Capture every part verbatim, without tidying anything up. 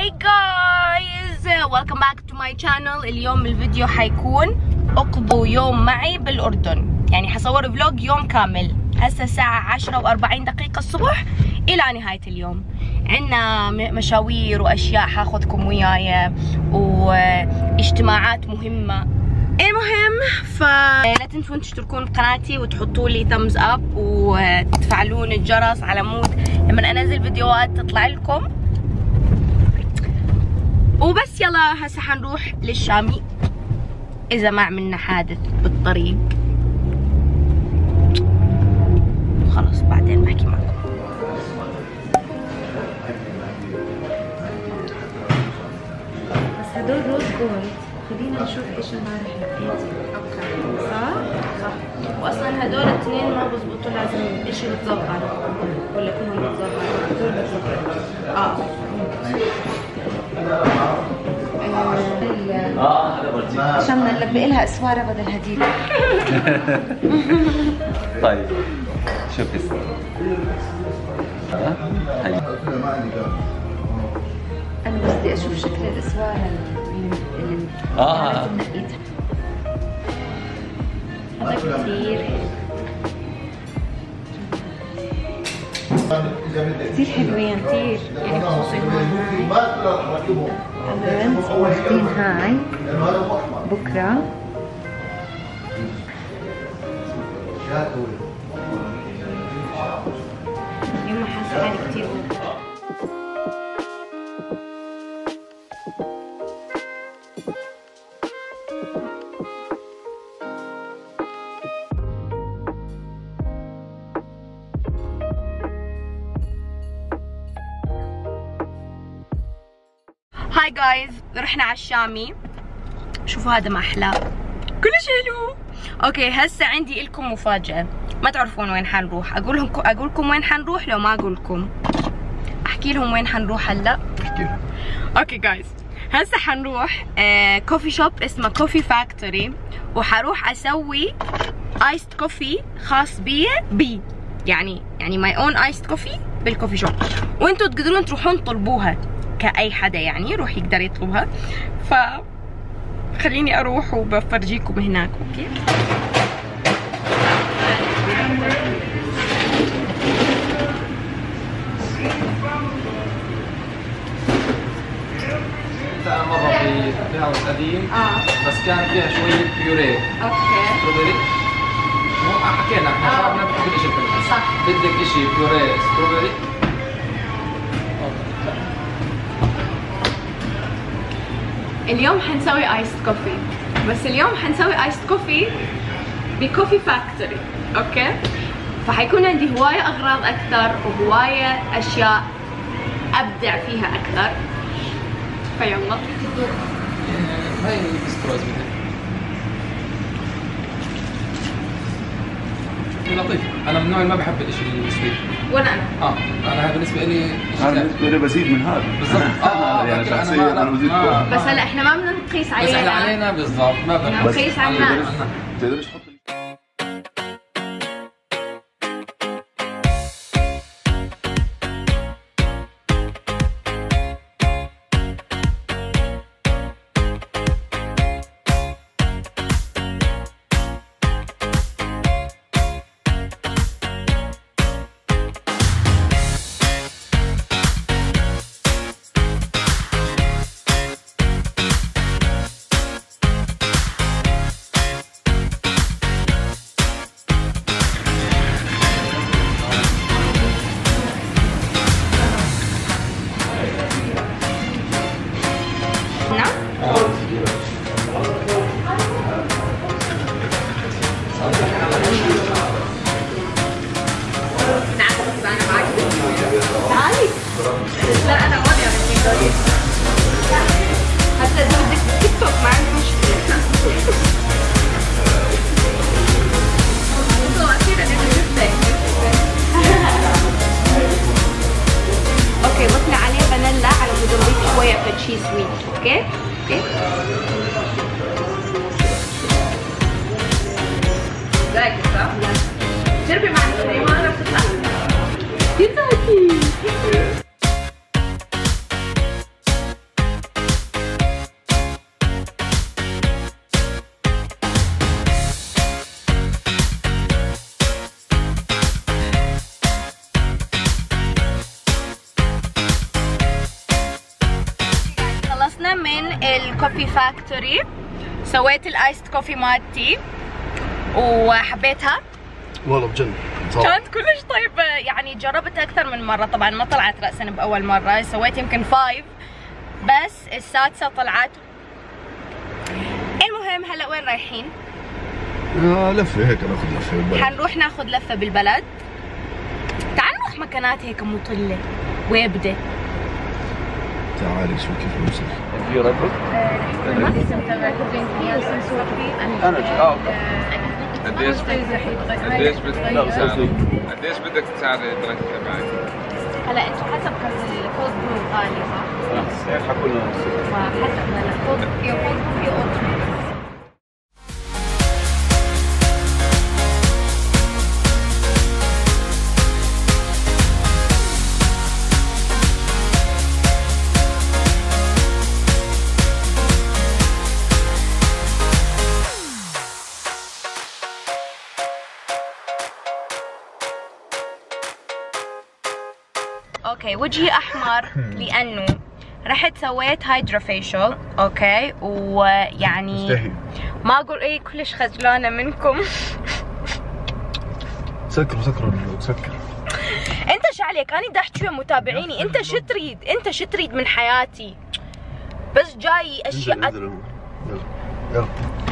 هاي جايز، ويلكم باك تو ماي شانل. اليوم الفيديو حيكون اقضوا يوم معي بالاردن، يعني حصور فلوج يوم كامل. هسه الساعة عشرة وأربعين دقيقة الصبح الى نهاية اليوم. عنا مشاوير واشياء حاخذكم وياي واجتماعات مهمة. المهم فلا تنسون تشتركون بقناتي وتحطوا لي ثامز اب وتفعلون الجرس على مود لما انزل فيديوهات تطلع لكم. وبس يلا هسه حنروح للشامي اذا ما عملنا حادث بالطريق. خلاص بعدين بحكي معكم. بس هدول روز جولد، خلينا نشوف ايش امبارح لقيتي. اوكي صح؟ صح. واصلا هدول الاثنين ما بزبطوا، لازم اشي يتظبط ولا كلهم بتظبط؟ هدول بتظبط. اه اه عشان نلبق لها اسواره بدل هديك. طيب شوفي ها هاي انا بس بدي اشوف شكل الاسواره اللي اه نقيتها. هذا كثير كثير حلوين كثير، يعني خصوصي هون هاي أبد واخدين هاي بكره. اليوم حاسه حالي كثير. هاي جايز، رحنا على الشامي. شوفوا هذا ما احلاه، كلش حلو. اوكي هسه عندي لكم مفاجأة، ما تعرفون وين حنروح. اقول لكم اقول لكم وين حنروح لو ما اقول لكم. احكي لهم وين حنروح هلا. احكي لهم. اوكي جايز، هسه حنروح آه كوفي شوب اسمه كوفي فاكتوري، وحروح اسوي ايست كوفي خاص بي بي يعني يعني ماي اون ايست كوفي بالكوفي شوب، وانتم تقدرون تروحون تطلبوها كأي حدا، يعني يروح يقدر يطلبها. ف خليني اروح وبفرجيكم هناك. اوكي مرة في في هاوس قديم اه بس كان فيها شوية بيوريه اوكي ستروبري. مو حكينا احنا آه. شعبنا بنحب الاشي الحلو. صح. بدك اشي بيوريه ستروبري. اليوم حنسوي ايست كوفي، بس اليوم حنسوي ايست كوفي بكوفي فاكتوري. اوكي فحيكون عندي هواية اغراض اكثر وهواية اشياء ابدع فيها اكثر. فيلا هاي الستروز بدك. لطيف. انا من النوع اللي ما بحب الاشي السويت. ولا انا. اه انا بالنسبة لي انا بالنسبه لي بزيد من هذا بالضبط. اه يعني أنا شخصيا ما- انا بزيد ما- فوق. بس هلا احنا ما بدنا نقيس بس احنا علينا. علينا بالضبط ما بدنا بدنا نقيس على الناس. تقدرش تحط تعالي. لا انا ماضية من دولي. حتى اذا بدك تيك توك ما عندي مشكلة. اخيرا انا جبتك. اوكي بطلع عليه فانيلا على مود نضيف شوية فتشي سويت. اوكي اوكي زيك صح؟ جربي مع الكريمة راح تطلع كيف خلصنا من الكوفي فاكتوري، سويت الايست كوفي مالتي وحبيتها والله بجد كانت كلش طيبة، يعني جربتها أكثر من مرة، طبعا ما طلعت رأسا بأول مرة، سويت يمكن فايف بس السادسة طلعت. المهم هلا وين رايحين؟ آه لفة هيك ناخذ لفة بالبلد. حنروح ناخذ لفة بالبلد. تعال نروح مكانات هيك مطلة ويبدة. تعالي شوي كيف نوصل. في ربط؟ انا انا اه اوكي. قديش قديش بدك قديش بدك تساعد البنات تبعك؟ هلا انتم حسب الكولد برو غالي صح؟ هيك حكوا لنا حسب ما الكولد في كولد في اوت. اوكي وجهي احمر لانه رحت سويت هايدرا فيشل. اوكي ويعني مستحي ما اقول ايه كلش خجلانه منكم. سكر سكر سكر. انت شو عليك؟ انا بدي احكي متابعيني، انت شو تريد؟ انت شو تريد من حياتي؟ بس جاي اشياء يلا يلا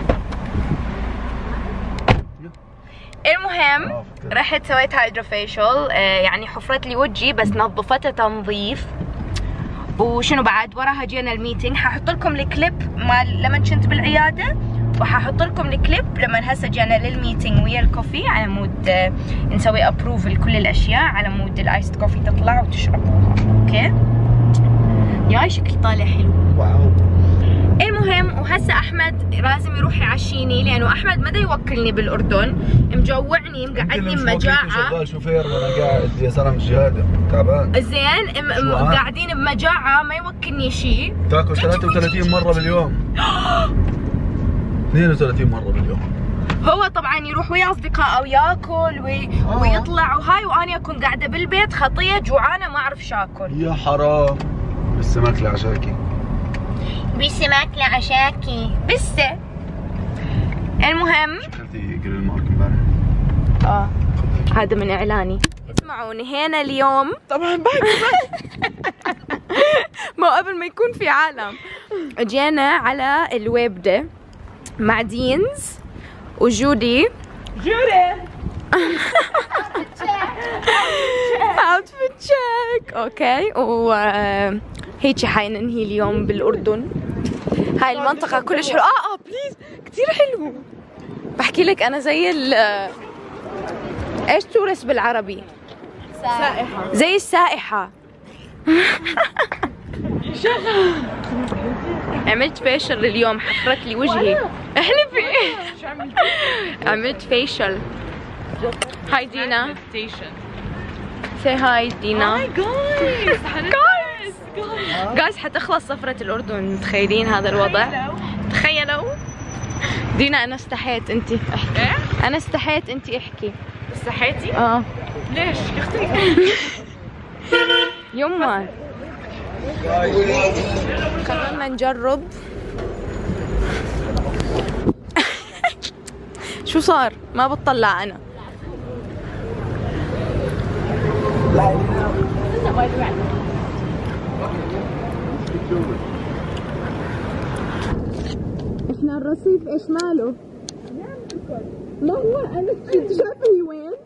المهم رحت سويت هايدرا فيشل، يعني حفرت لي وجهي بس نظفتها تنظيف. وشنو بعد وراها جينا الميتنج، ححط لكم الكليب مال لما كنت بالعياده، وححط لكم الكليب لما هسه جينا للميتنج ويا الكوفي، على مود نسوي ابروف لكل الاشياء، على مود الايست كوفي تطلع وتشربوها. اوكي ياي شكل طالع حلو. واو. المهم وهسه احمد لازم يروح يعشيني لانه احمد ما دا يوكلني بالاردن، مجوعني مقعدني بمجاعه. شغال شوفير وانا قاعد يا زلمه شهاده تعبان. زين قاعدين بمجاعه ما يوكلني شيء. تاكل ثلاثة وثلاثين مره باليوم. اثنين وثلاثين مره باليوم. هو طبعا يروح ويا اصدقائه وياكل وي... آه. ويطلع وهاي، وانا اكون قاعده بالبيت خطيه جوعانه ما اعرف شاكل. يا حرام. بس ماكله عشاكي. بس ماكله عشاكي بسه. المهم اكلتي جريل مارك امبارح؟ اه هذا من اعلاني. اسمعوا نهينا اليوم طبعا بعد ما قبل ما يكون في عالم، جينا على الويبده مع دينز وجودي. جودي اوتفيت تشيك. اوكي وهيك حننهي اليوم بالاردن. هاي المنطقه كلش حلوه. اه اه بليز كثير حلو. بحكي لك انا زي ال ايش تورست بالعربي؟ سائحه. زي السائحه. عملت فيشل اليوم، حفرت لي وجهي. احلفي. شو عملتي؟ عملت فيشل. هاي دينا. سي هاي دينا. هاي جايز. جايز جايز حتخلص سفرة الأردن، متخيلين هذا الوضع؟ تخيلوا؟ دينا أنا استحيت، أنت احكي. أنا استحيت، أنت احكي. استحيتي؟ اه ليش؟ يا اختي يما قررنا نجرب. شو صار؟ ما بتطلع انا. احنا الرصيف ايش ماله؟ ما هو انا كنت شايفه هي وين؟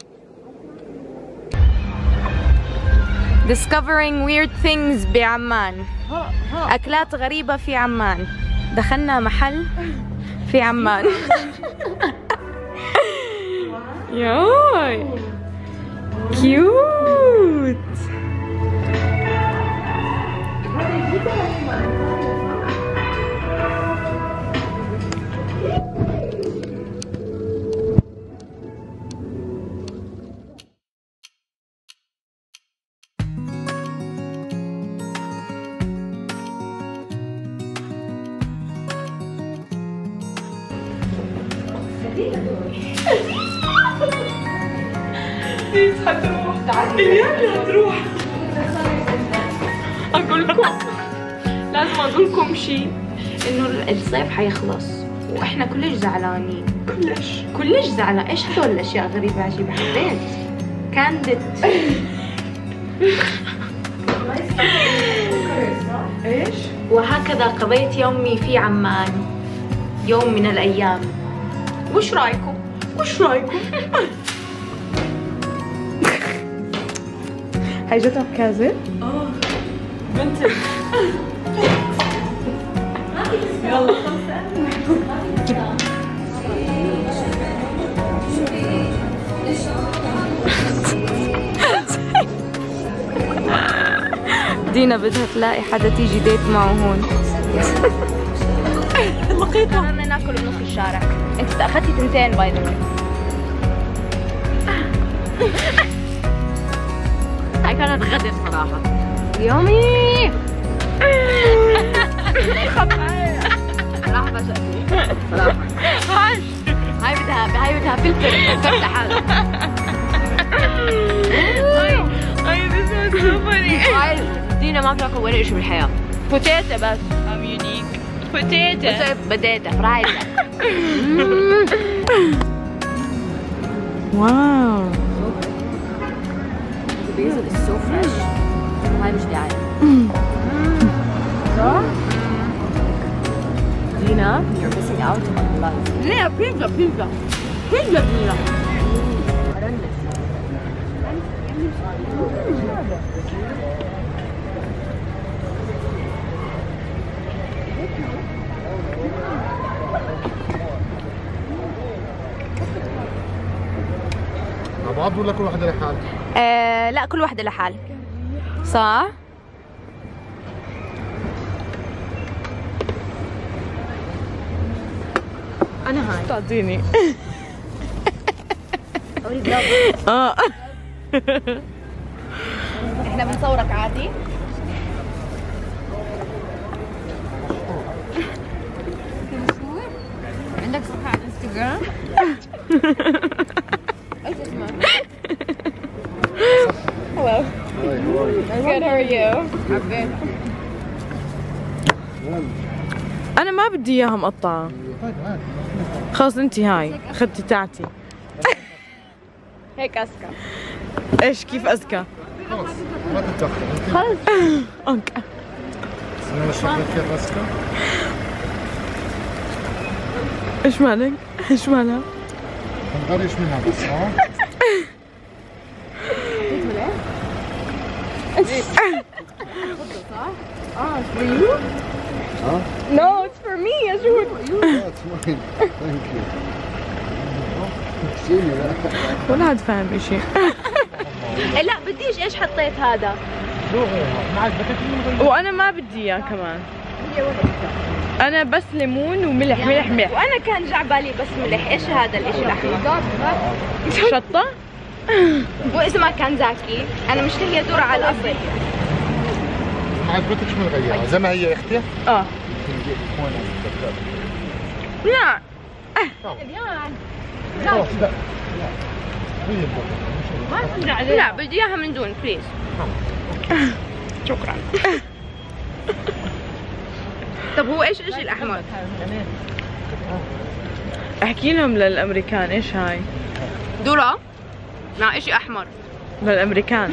Discovering weird things بعمان. أكلات غريبة في عمان. دخلنا محل في عمان. ياي كيوت. حتروح اليوم هتروح. اقول لكم لازم اقول لكم شيء، انه الصيف حيخلص واحنا كلش زعلانين. كلش كلش زعلان. ايش هدول الاشياء الغريبه عجيبه؟ حبيت كاندت. ايش؟ وهكذا قضيت يومي في عمان يوم من الايام. وش رايكم؟ وش رايكم؟ هاي جتها بكازل؟ اه بنتك. يلا دينا بدها تلاقي حدا تيجي ديت معه هون. لقيتها. قررنا ناكل بنص الشارع. انت اخذتي تنتين باي ذا واي. هاي كانت غدر صراحة. يومي. صراحة فاجأتني. صراحة. هاي هاي بدها هاي بدها فلتر فلتر حالها. هاي this was so funny. هاي دينا ما بتاكل ولا شيء بالحياة. بوتيتا بس. I'm unique. بوتيتا. بوتيتا فرايد. واو. البيزل is so fresh. هاي مش دعاية. صح؟ دينا you're missing out on life. ليه بيتزا بيتزا بيتزا دينا. مع بعض ولا كل واحدة لحال؟ آه لا كل واحدة لحال. صح؟ أنا هاي. تعطيني. اه احنا بنصورك عادي. عندك صفحة على الانستغرام؟ ايش اسمك؟ Hello. Good, how are you? حبيت. انا ما بدي اياها مقطعة. خلاص انتي هاي اخذتي تاعتي. هيك أذكى. ايش كيف اذكى؟ خلص ما تتدخل. خلص. اوكي. انا شكلك كيف اذكى؟ ايش مالك؟ ايش مالها؟ نغرش منها بس ها؟ اه for you? ها؟ No, it's for me يا جود. That's mine. Thank you. شيلي لا. ولا حد فاهم اشي. لا بديش. ايش حطيت هذا؟ وانا ما بدي اياه كمان. انا بس ليمون وملح ملح ملح. وانا كان جا بالي بس ملح. ايش هذا الاشي الاحمر؟ شطة؟ واسمها كان زاكي. انا مشتهية ذرة على الابيض. ما عجبتك شو نغيرها؟ زي ما هي يا اختي؟ اه. لا. خلاص لا. لا بدي اياها من دون بليز. شكرا. طب هو ايش ايش الاحمر؟ احكي لهم للامريكان ايش هاي؟ ذرة مع اشي احمر. للامريكان.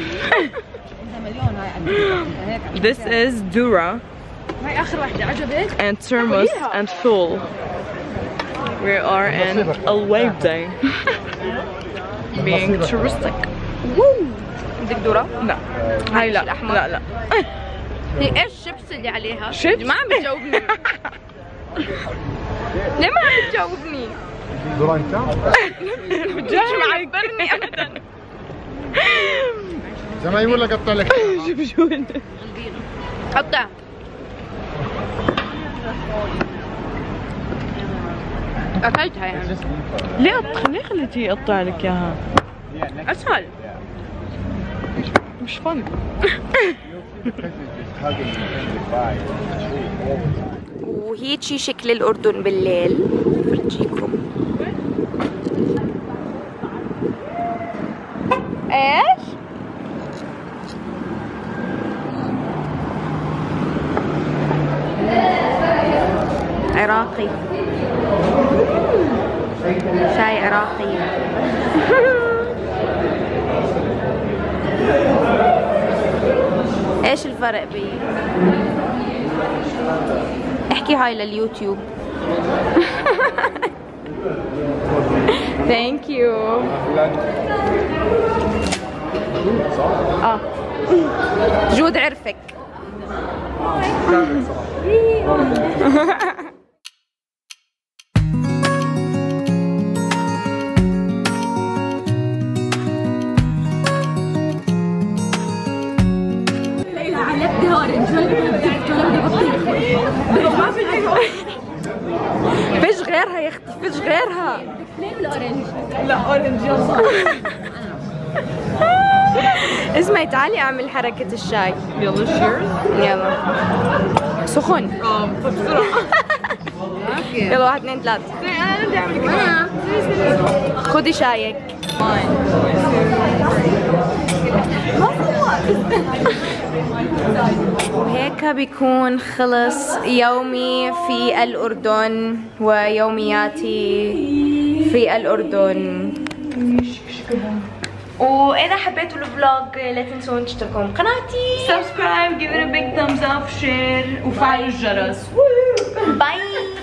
This is Dura. هاي اخر واحدة عجبك؟ And thermos and full. We are in Al-Wabda. Being touristic. بدك ذرة؟ لا. هاي لا. الأحمر. لا لا. هي ايش الشيبس اللي عليها؟ شيبس؟ ما عم بتجاوبني. ليه ما عم بتجاوبني؟ ذرة انت؟ مش معبرني ابدا. زي ما يقول لك قطع لك. شوف شو حطها. اكلتها يعني. ليه أط- ليه خليتيه يقطع لك اياها؟ اسهل. مش فن. وهيجي شكل الأردن بالليل. فرجيكم. ايش؟ عراقي. شاي عراقي. ايش الفرق بي؟ احكي هاي لليوتيوب. ثانك يو. اه جود عرفك. فيش غيرها يا اختي، فيش غيرها. لا اورنج يلا. اسمعي تعالي اعمل حركة الشاي. يلا شيرز. يلا سخن. اه بسرعة. يلا واحد اثنين ثلاثة. انا بدي اعمل كده. خدي شايك. وهيك بيكون خلص يومي في الأردن ويومياتي في الأردن. وإذا حبيتوا الفلوج لا تنسون تشتركوا بقناتي. سبسكرايب، give it a big thumbs up, share وفعلوا الجرس. باي.